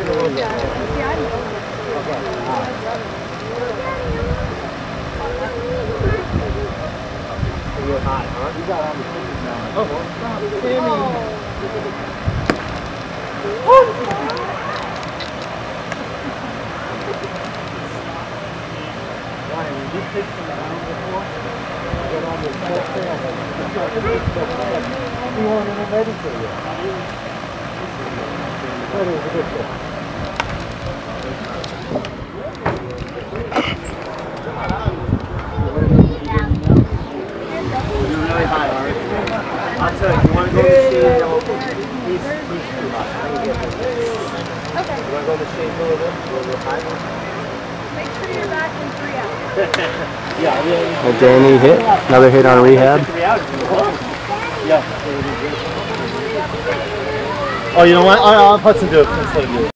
You're hot, huh? You got on the ticket now. Oh, stop, Timmy. Ryan, did you take some down before? Get on your full family. You weren't even ready for you. That is a good thing. You're really high, aren't you? I'll tell you, you want to go to the shade? He's too high. Okay. You want to go to the shade a little bit? A little higher? Make sure you're back in 3 hours. Yeah, yeah. Well, Danny hit another hit on rehab. Yeah. Oh, you know what? I'll put some do it.